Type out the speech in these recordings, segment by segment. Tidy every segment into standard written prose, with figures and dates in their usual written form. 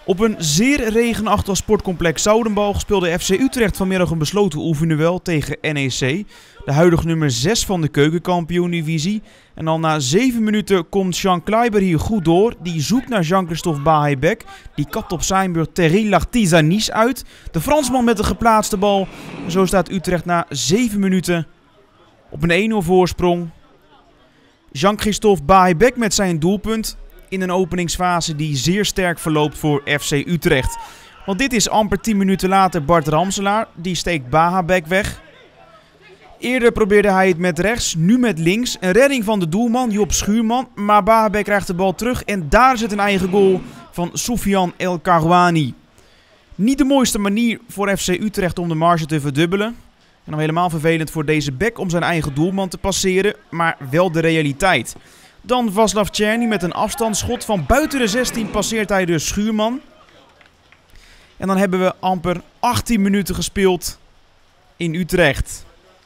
Op een zeer regenachtig sportcomplex Zoudenbalg speelde FC Utrecht vanmiddag een besloten oefenduel tegen NEC. De huidige nummer 6 van de keukenkampioen-divisie. En al na 7 minuten komt Jean Kleiber hier goed door. Die zoekt naar Jean-Christophe Bahebek. Die kapt op zijn beurt Thierry Lartizanis uit. De Fransman met de geplaatste bal. En zo staat Utrecht na 7 minuten op een 1-0 voorsprong. Jean-Christophe Bahebek met zijn doelpunt in een openingsfase die zeer sterk verloopt voor FC Utrecht. Want dit is amper 10 minuten later Bart Ramselaar. Die steekt Bahebek weg. Eerder probeerde hij het met rechts, nu met links. Een redding van de doelman Job Schuurman. Maar Bahebek krijgt de bal terug en daar zit een eigen goal van Soufiane El Karouani. Niet de mooiste manier voor FC Utrecht om de marge te verdubbelen. En dan helemaal vervelend voor deze bek om zijn eigen doelman te passeren, maar wel de realiteit. Dan Vaslav Černý met een afstandsschot van buiten de 16 passeert hij dus Schuurman. En dan hebben we amper 18 minuten gespeeld in Utrecht.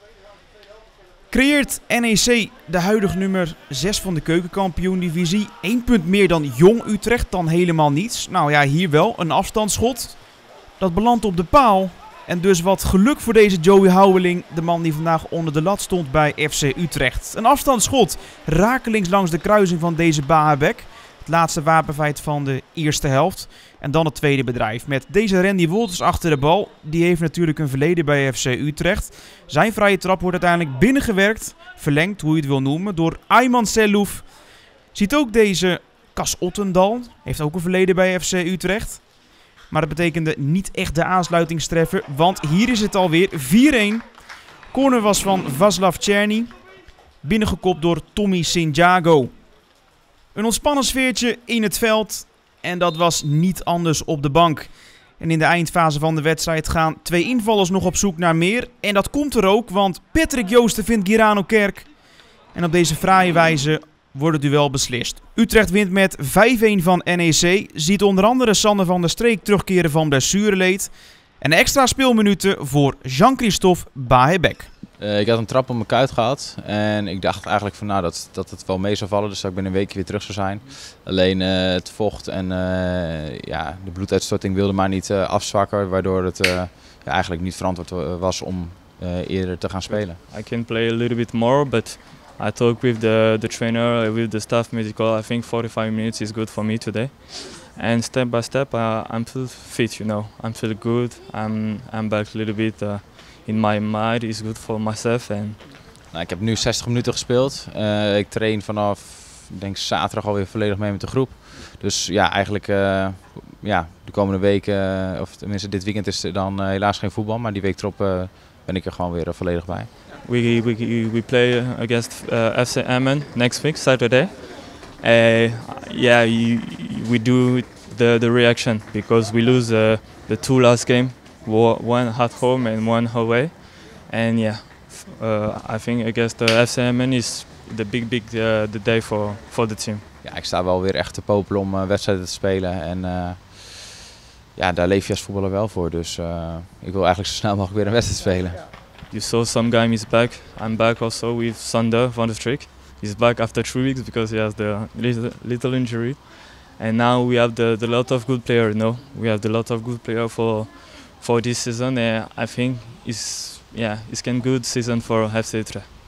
Creëert NEC, de huidige nummer 6 van de keukenkampioen-divisie, 1 punt meer dan Jong Utrecht, dan helemaal niets. Nou ja, hier wel een afstandsschot. Dat belandt op de paal. En dus wat geluk voor deze Joey Houweling, de man die vandaag onder de lat stond bij FC Utrecht. Een afstandsschot rakelings langs de kruising van deze Bahebek. Het laatste wapenfeit van de eerste helft. En dan het tweede bedrijf met deze Randy Wolters achter de bal. Die heeft natuurlijk een verleden bij FC Utrecht. Zijn vrije trap wordt uiteindelijk binnengewerkt, verlengd, hoe je het wil noemen, door Ayman Sellouf. Ziet ook deze Cas Ottendal, heeft ook een verleden bij FC Utrecht. Maar dat betekende niet echt de aansluitingstreffer, want hier is het alweer 4-1. Corner was van Vaslav Černý, binnengekopt door Tommy Santiago. Een ontspannen sfeertje in het veld en dat was niet anders op de bank. En in de eindfase van de wedstrijd gaan 2 invallers nog op zoek naar meer. En dat komt er ook, want Patrick Joosten vindt Guirano Kerk. En op deze fraaie wijze wordt het duel beslist. Utrecht wint met 5-1 van NEC. Ziet onder andere Sander van der Streek terugkeren van blessureleed. En extra speelminuten voor Jean-Christophe Bahebek. Ik had een trap op mijn kuit gehad en ik dacht eigenlijk van nou dat het wel mee zou vallen, dus dat ik binnen een weekje weer terug zou zijn. Alleen het vocht en ja, de bloeduitstorting wilde maar niet afzwakken, waardoor het eigenlijk niet verantwoord was om eerder te gaan spelen. I can play a little bit more, but I talked with the trainer, with the staff medical. I think 45 minutes is good for me today. And step by step, I'm feel fit, you know. I'm feel good. I'm back a little bit in my mind. Is good for myself. And nou, ik heb nu 60 minuten gespeeld. Ik train vanaf, denk zaterdag alweer volledig mee met de groep. Dus ja, eigenlijk ja, de komende weken, of tenminste dit weekend is er dan helaas geen voetbal, maar die week erop ben ik er gewoon weer volledig bij. We play against FC Emmen next week, Saturday. Yeah, we do the reaction because we lose the 2 last game, one at home and one away. And yeah, I think against FC Emmen is the day for the team. Ja, ik sta wel weer echt te popelen om wedstrijden te spelen en ja, daar leef je als voetballer wel voor. Dus ik wil eigenlijk zo snel mogelijk weer een wedstrijd spelen. You saw some guy is back. I'm back also with Sander van der Streek. He's back after 3 weeks because he has the little injury. And now we have the lot of good players. No, we have the lot of good players for this season. And I think it's can good season for FC Utrecht.